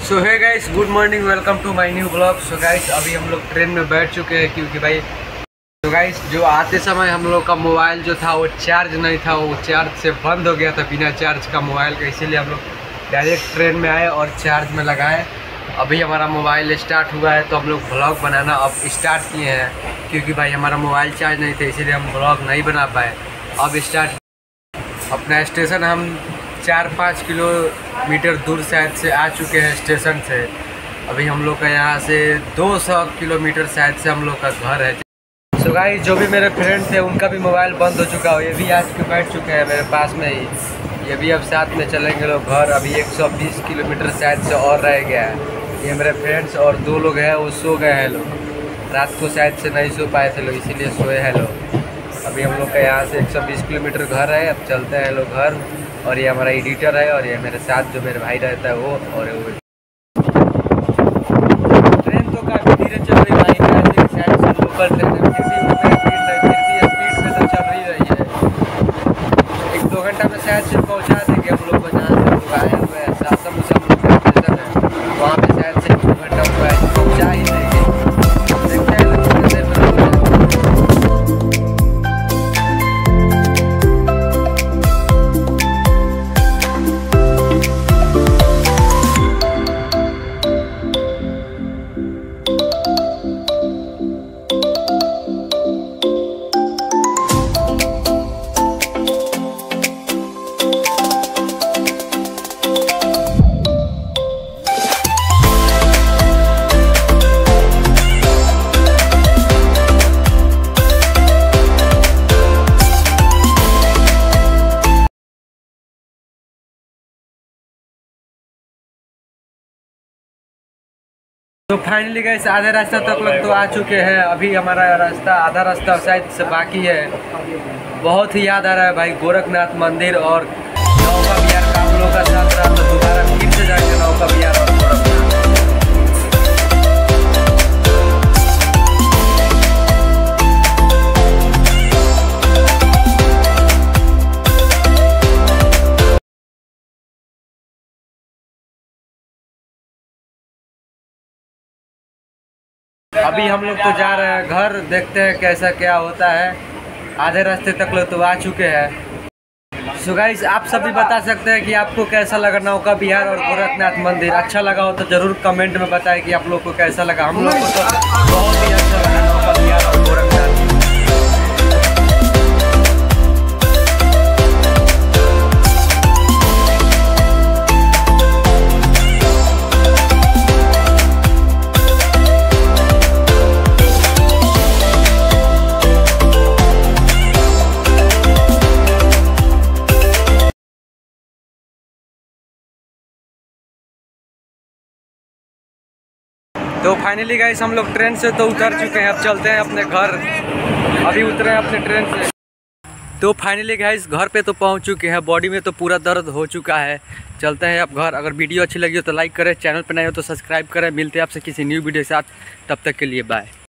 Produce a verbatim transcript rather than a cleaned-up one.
So hi guys, good morning, welcome to my new blog. So guys अभी हम लोग train में बैठ चुके हैं क्योंकि भाई तो गाइस जो आते समय हम लोग का मोबाइल जो था वो चार्ज नहीं था, वो चार्ज से बंद हो गया था बिना चार्ज का मोबाइल का, इसीलिए हम लोग डायरेक्ट ट्रेन में आए और चार्ज में लगाए। अभी हमारा मोबाइल स्टार्ट हुआ है तो हम लोग ब्लॉग बनाना अब स्टार्ट किए हैं क्योंकि भाई हमारा मोबाइल चार्ज नहीं था, इसीलिए हम ब्लॉग नहीं बना पाए। अब स्टार्ट अपना स्टेशन हम चार पाँच किलोमीटर दूर शायद से आ चुके हैं स्टेशन से। अभी हम लोग का यहाँ से दो सौ किलोमीटर शायद से हम लोग का घर है। सो गाइस जो भी मेरे फ्रेंड थे उनका भी मोबाइल बंद हो चुका हो, ये भी आज के बैठ चुके हैं मेरे पास में ही। ये भी अब साथ में चलेंगे लोग घर। अभी एक सौ बीस किलोमीटर शायद से और रह गया है। ये मेरे फ्रेंड्स और दो लोग हैं, वो सो गए हैं लोग, रात को शायद से नहीं सो पाए थे लोग, इसीलिए सोए हैं लोग। अभी हम लोग का यहाँ से एक सौ बीस किलोमीटर घर है, अब चलते हैं लोग घर। और ये हमारा एडिटर है और ये मेरे साथ जो मेरे भाई रहता है वो, और वो ट्रेन तो काफ़ी धीरे चल रही है भाई, शायद से लोकल ट्रेन है, फिर भी उतना स्पीड नहीं, फिर भी स्पीड में तो चल ही रही है। एक दो घंटा में शायद से पहुँचा देंगे हम लोग को जहाँ से लोग आए हुए हैं। सासम उसे हम लोग का स्टेशन है, वहाँ पर शायद से दो घंटा हुआ है, पहुँचा ही देंगे। देखते हैं लोग कितने देर में पहुँचा। तो फाइनली गाइस आधे रास्ता तक लोग तो आ चुके हैं। अभी हमारा रास्ता आधा रास्ता शायद से बाकी है। बहुत ही याद आ रहा है भाई गोरखनाथ मंदिर और नौका विहार का। हम लोग का साथ रहा तो दोबारा फिर से जाएंगे नौका विहार और गोरखनाथ। अभी हम लोग तो जा रहे हैं घर, देखते हैं कैसा क्या होता है। आधे रास्ते तक लोग तो आ चुके हैं। सो गाइस आप सभी बता सकते हैं कि आपको कैसा लगा नौका विहार और गोरखनाथ मंदिर। अच्छा लगा हो तो ज़रूर कमेंट में बताएं कि आप लोग को कैसा लगा। हम लोग को तो बहुत ही अच्छा लगा नौका विहार और गोरखनाथ। तो फाइनली गाइस हम लोग ट्रेन से तो उतर चुके हैं, अब चलते हैं अपने घर। अभी उतरे हैं अपने ट्रेन से। तो फाइनली गाइस घर पे तो पहुंच चुके हैं, बॉडी में तो पूरा दर्द हो चुका है। चलते हैं अब घर। अगर वीडियो अच्छी लगी हो तो लाइक करें, चैनल पर नए हो तो सब्सक्राइब करें। मिलते हैं आपसे किसी न्यू वीडियो के साथ, तब तक के लिए बाय।